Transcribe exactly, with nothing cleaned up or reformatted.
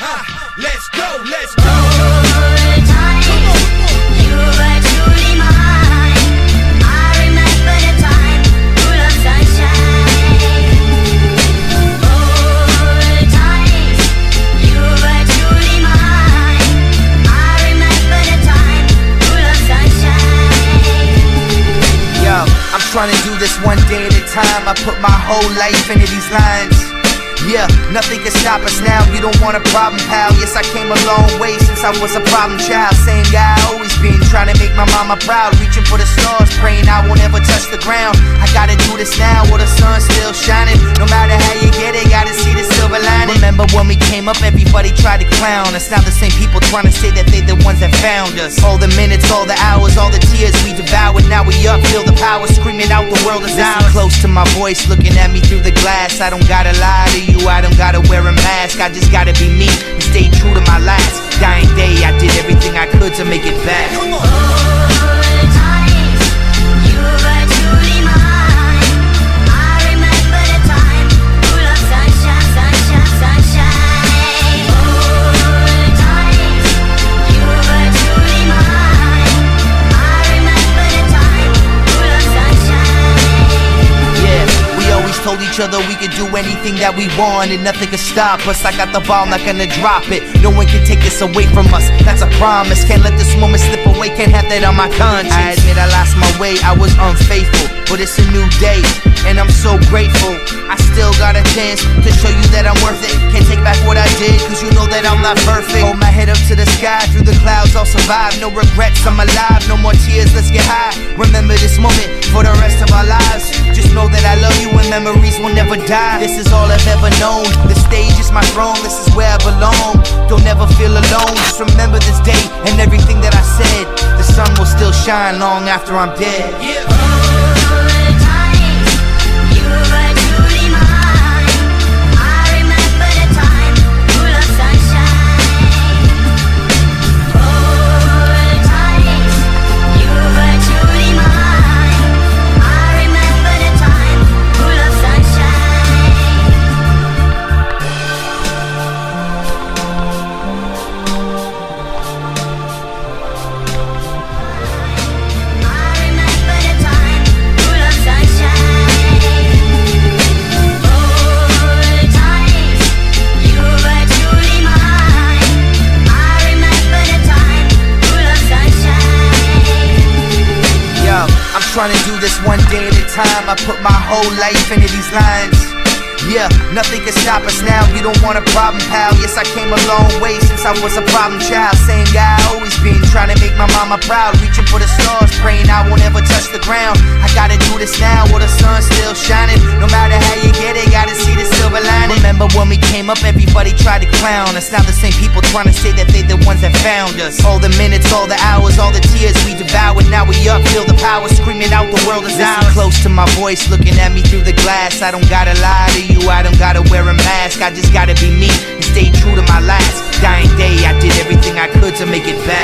Ha, let's go, let's go. Old times, you were truly mine. I remember the time full of sunshine. Old times, you were truly mine. I remember the time full of sunshine. Yo, I'm trying to do this one day at a time. I put my whole life into these lines. Yeah, nothing can stop us now. You don't want a problem, pal. Yes, I came a long way since I was a problem child. Same guy I always been, trying to make my mama proud. Reaching for the stars, praying I won't ever touch the ground. I gotta do this now while the sun's still shining. No matter how you get it, gotta see the silver lining. Remember when we came up, everybody tried to clown us. Now the same people trying to say that they the ones that found us. All the minutes, all the hours, all the tears we devoured. Now we up, feel the power, screaming out the world is ours. Close to my voice, looking at me through the glass. I don't gotta lie to you, I don't gotta wear a mask. I just gotta be me and stay true to my last dying day. I did everything I could to make it back. Come on. Old times, you were truly mine. I remember the time full of sunshine, sunshine, sunshine. Old times, you were truly mine. I remember the time full of sunshine. Yeah, we always told each other we could do anything that we want and nothing could stop us. I got the ball, not gonna drop it. No one can take this away from us, that's a promise. Can't let this moment slip away, can't have that on my conscience. I admit I lost my way, I was unfaithful, but it's a new day, and I'm so grateful. I still got a chance to show you that I'm worth it. Can't take back what I did, cause you know that I'm not perfect. Hold my head up to the sky, through the clouds I'll survive. No regrets, I'm alive, no more tears, let's get high. Remember this moment for the rest of our lives. Just know that I love you and memories will never die. This is all I've ever known, the stage is my throne, this is where I belong. Don't ever feel alone, just remember this day and everything that I said. The sun will still shine long after I'm dead. Yeah. Old times, you were truly mine. I remember the time full of sunshine. Old times, you were truly mine. I remember the time full of sunshine. I remember the time full of sunshine. Old times, you were truly mine. I remember the time full of sunshine. Yo, I'm trying to do this one day at a time. I put my whole life into these lines. Yeah, nothing can stop us now. You don't want a problem, pal. Yes, I came a long way since I was a problem child. Same guy I always been, trying to make my mama proud. Reaching for the stars, praying I won't ever touch the ground. I gotta do this now while the sun's still shining. No matter how you get it, gotta see the silver lining. Remember when we came up, everybody tried to clown us. Now the same people trying to say that they the ones that found us. All the minutes, all the hours, all the tears we devoured. Now we up, feel the power, screaming out the world is ours. Close to my voice, looking at me through the glass. I don't gotta lie to you, I don't gotta wear a mask. I just gotta be me and stay true to my last dying day. I did everything I could to make it back.